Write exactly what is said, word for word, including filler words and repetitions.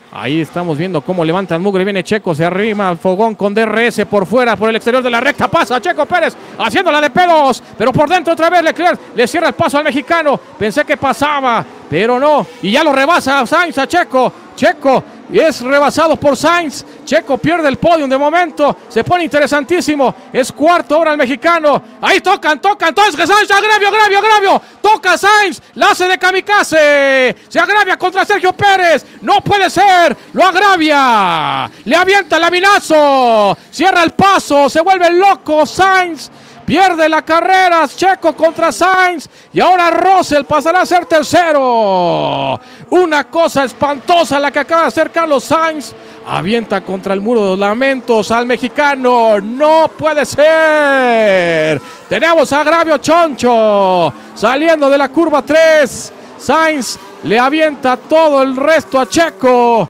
Ahí estamos viendo cómo levantan mugre, viene Checo, se arrima al fogón con D R S por fuera, por el exterior de la recta, pasa Checo Pérez, haciéndola de pedos, pero por dentro otra vez Leclerc le cierra el paso al mexicano, pensé que pasaba, pero no, y ya lo rebasa Sainz a Checo, Checo es rebasado por Sainz, Checo pierde el podio de momento, se pone interesantísimo, es cuarto ahora el mexicano, ahí tocan, tocan, todos que Sainz, agravio, agravio, agravio, toca Sainz, la hace de kamikaze, se agravia contra Sergio Pérez, no puede ser, lo agravia, le avienta el laminazo, cierra el paso, se vuelve loco Sainz, pierde la carrera, Checo contra Sainz, y ahora Russell pasará a ser tercero. Una cosa espantosa la que acaba de hacer Carlos Sainz. Avienta contra el muro de los lamentos al mexicano. No puede ser. Tenemos agravio choncho. Saliendo de la curva tres. Sainz le avienta todo el resto a Checo.